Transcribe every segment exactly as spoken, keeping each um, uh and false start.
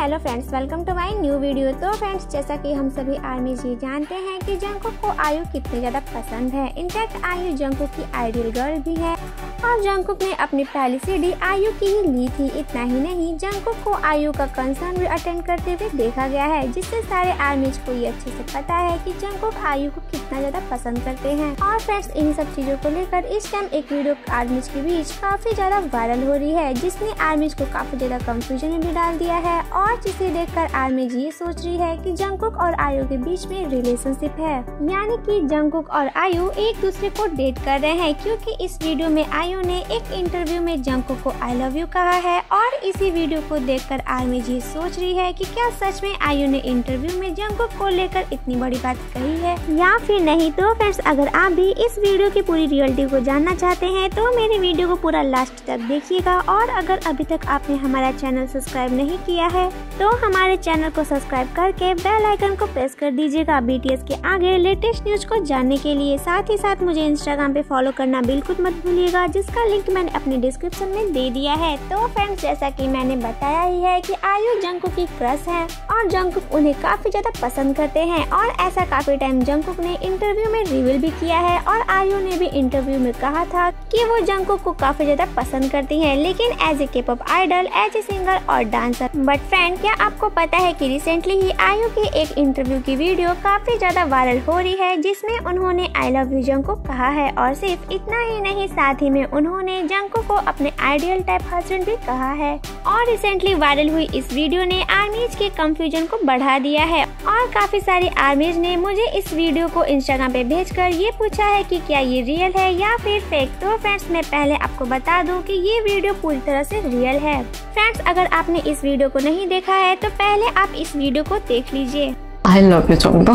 Hello friends, welcome to my new video. तो friends, जैसा कि हम सभी आर्मी जी जानते हैं कि जंगकुक को आयु कितनी ज़्यादा पसंद है। इनफैक्ट आयु जंगकुक की आइडियल गर्ल भी है और जंगकुक ने अपनी पहली सीडी आयु की ही ली थी। इतना ही नहीं, जंगकुक को आयु का कंसर्न भी अटेंड करते हुए देखा गया है, जिससे सारे आर्मीज को ये अच्छे से पता है कि जंगकुक आयु को कितना ज़्यादा पसंद करते हैं। और फ्रेंड्स, इन सब चीज़ों को लेकर इस टाइम एक वीडियो आर्मीज के बीच काफ़ी ज़्यादा वायरल हो रही है, जिसने आर्मीज को काफ़ी ज़्यादा कंफ्यूजन में भी डाल दिया है और जिसे देखकर आर्मीज ये सोच रही है कि जंगकुक और आयु के बीच में रिलेशनशिप है, यानी कि जंगकुक और आयु एक दूसरे को डेट कर रहे हैं। क्योंकि इस वीडियो में आयु ने एक इंटरव्यू में जंगकुक को आई लव यू कहा है और इसी वीडियो को देखकर आर्मीज ये सोच रही है कि क्या सच में आयु ने इंटरव्यू में जंगकुक को लेकर इतनी बड़ी बात कही है या फिर नहीं। तो फ्रेंड्स, अगर आप भी इस वीडियो की पूरी रियलिटी को जानना चाहते हैं तो मेरे वीडियो को पूरा लास्ट तक देखिएगा। और अगर अभी तक आपने हमारा चैनल सब्सक्राइब नहीं किया है तो हमारे चैनल को सब्सक्राइब करके बेल आइकन को प्रेस कर दीजिएगा बीटीएस के आगे लेटेस्ट न्यूज को जानने के लिए। साथ ही साथ मुझे इंस्टाग्राम पे फॉलो करना बिल्कुल मत भूलिएगा, जिसका लिंक मैंने अपने डिस्क्रिप्शन में दे दिया है। तो फ्रेंड्स, जैसा कि मैंने बताया ही है कि आयु जंगकुक की क्रश है और जंगकुक उन्हें काफी ज्यादा पसंद करते हैं और ऐसा काफी टाइम जंगकुक ने इंटरव्यू में रिवील भी किया है और आयु ने भी इंटरव्यू में कहा था कि वो जंगकुक को काफी ज्यादा पसंद करती है, लेकिन as a K pop idol, as a singer और डांसर। बट फ्रेंड, क्या आपको पता है कि रिसेंटली ही आयु की एक इंटरव्यू की वीडियो काफी ज्यादा वायरल हो रही है, जिसमें उन्होंने आई लव यू जंगकुक कहा है और सिर्फ इतना ही नहीं, साथ ही में उन्होंने जंगकुक को अपने आइडियल टाइप हस्बैंड भी कहा है। और रिसेंटली वायरल हुई इस वीडियो ने आर्मीज के कंफ्यूजन को बढ़ा दिया है और काफी सारी आर्मीज ने मुझे इस वीडियो को इंस्टाग्राम पे भेजकर ये पूछा है कि क्या ये रियल है या फिर फेक। तो फ्रेंड्स, मैं पहले आपको बता दूं कि ये वीडियो पूरी तरह से रियल है। फ्रेंड्स, अगर आपने इस वीडियो को नहीं देखा है तो पहले आप इस वीडियो को देख लीजिए। I love you 정도.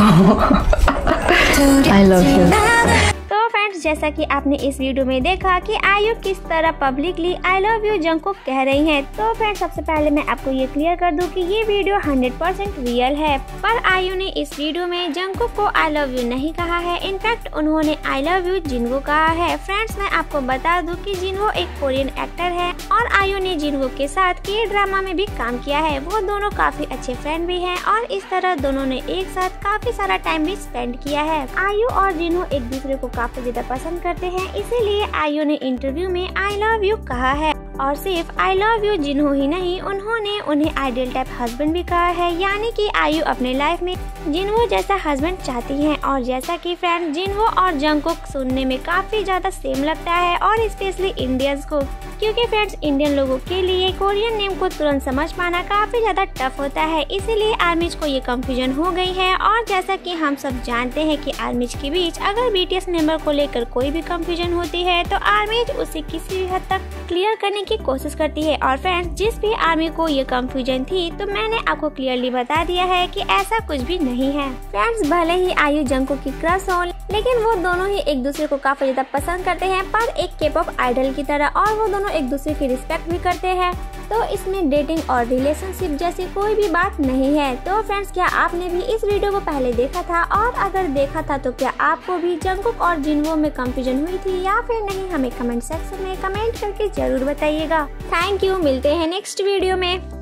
I love you. तो फ्रेंड्स, जैसा कि आपने इस वीडियो में देखा कि आयु किस तरह publicly I love you Jungkook कह रही हैं। तो फ्रेंड्स, सबसे पहले मैं आपको ये क्लियर कर दूं कि ये वीडियो हंड्रेड परसेंट रियल है, पर आयु ने इस वीडियो में जंगकुक को आई लव यू नहीं कहा है। इनफैक्ट उन्होंने आई लव यू जिनवो कहा है। फ्रेंड्स, मैं आपको बता दूं कि जिनवो एक कोरियन एक्टर है और आयु ने जिनवो के साथ के ड्रामा में भी काम किया है। वो दोनों काफी अच्छे फ्रेंड भी है और इस तरह दोनों ने एक साथ काफी सारा टाइम भी स्पेंड किया है। आयु और जिनवो एक दूसरे को काफी ज्यादा पसंद करते हैं, इसीलिए आयु ने इंटरव्यू में आई लव यू कहा है। और सिर्फ आई लव यू जिन्हो ही नहीं, उन्होंने उन्हें आइडियल टाइप हस्बैंड भी कहा है, यानी कि आयु अपने लाइफ में जिन्हो जैसा हस्बैंड चाहती हैं। और जैसा कि फ्रेंड, जिन्हो और जंगकुक सुनने में काफी ज्यादा सेम लगता है और स्पेशली इंडियंस को, क्योंकि फ्रेंड्स इंडियन लोगों के लिए कोरियन नेम को तुरंत समझ पाना काफी ज्यादा टफ होता है, इसीलिए आर्मीज को ये कंफ्यूजन हो गई है। और जैसा कि हम सब जानते हैं कि आर्मीज के बीच अगर बीटीएस मेंबर को लेकर कोई भी कंफ्यूजन होती है तो आर्मीज उसे किसी भी हद तक क्लियर करने की कोशिश करती है। और फ्रेंड्स, जिस भी आर्मी को ये कंफ्यूजन थी तो मैंने आपको क्लियरली बता दिया है कि ऐसा कुछ भी नहीं है। फ्रेंड्स, भले ही आयु जंगकुक की क्रश हो, लेकिन वो दोनों ही एक दूसरे को काफी ज्यादा पसंद करते हैं, पर एक के पॉप आइडल की तरह, और वो दोनों एक दूसरे की रिस्पेक्ट भी करते हैं। तो इसमें डेटिंग और रिलेशनशिप जैसी कोई भी बात नहीं है। तो फ्रेंड्स, क्या आपने भी इस वीडियो को पहले देखा था? और अगर देखा था तो क्या आपको भी जंगकुक और जिनवो में कंफ्यूजन हुई थी या फिर नहीं? हमें कमेंट सेक्शन में कमेंट करके जरूर बताइएगा। थैंक यू, मिलते हैं नेक्स्ट वीडियो में।